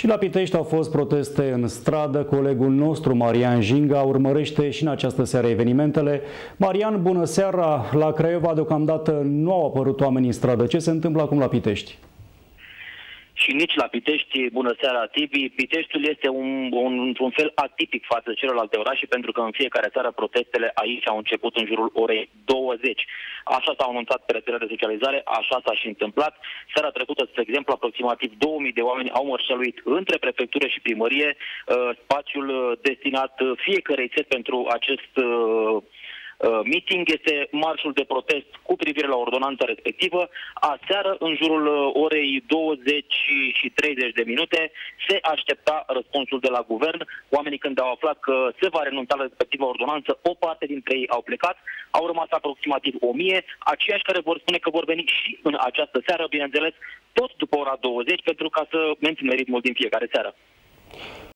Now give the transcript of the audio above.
Și la Pitești au fost proteste în stradă. Colegul nostru, Marian Jinga, urmărește și în această seară evenimentele. Marian, bună seara! La Craiova deocamdată nu au apărut oameni în stradă. Ce se întâmplă acum la Pitești? Și nici la Pitești, bună seara, Tibi. Piteștiul este într-un fel atipic față de celelalte orașe, pentru că în fiecare seară protestele aici au început în jurul orei 20. Așa s-au anunțat pe rețelele de socializare, așa s-a și întâmplat. Seara trecută, spre exemplu, aproximativ 2000 de oameni au mărșăluit între prefectură și primărie, spațiul destinat fiecărei țări pentru acest meeting este marșul de protest cu privire la ordonanța respectivă. Aseară, în jurul orei 20 și 30 de minute, se aștepta răspunsul de la guvern. Oamenii, când au aflat că se va renunța la respectiva ordonanță, o parte dintre ei au plecat. Au rămas aproximativ 1000, aceiași care vor spune că vor veni și în această seară, bineînțeles, tot după ora 20, pentru ca să mențină ritmul din fiecare seară.